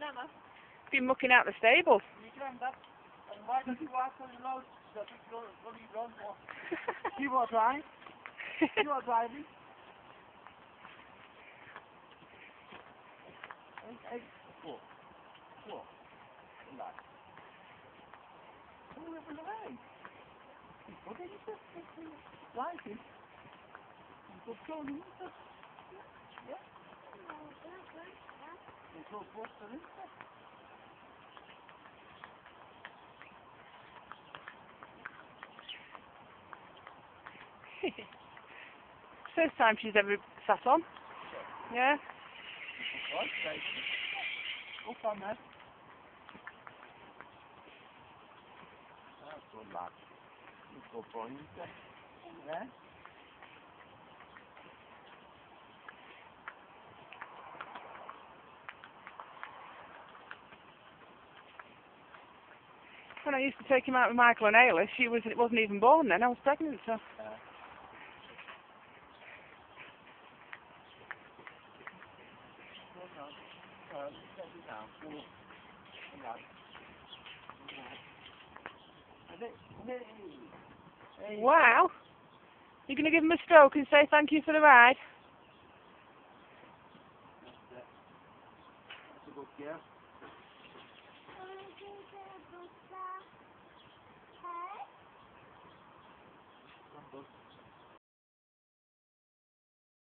Been mucking out the stable. And why does he walk on the road? That is what he runs for. You want to drive? You want driving? Hey, go. Go. Relax. Come over the way. What did you say? Driving. You go slowly, yeah? You go faster, isn't it? First time she's ever sat on. Yeah. Up on that. That's good lad. You go for it. Yeah. When I used to take him out with Michael and Ayla, it wasn't even born then. I was pregnant, so. Wow. You're going to give him a stroke and say thank you for the ride? That's a good girl. Hey?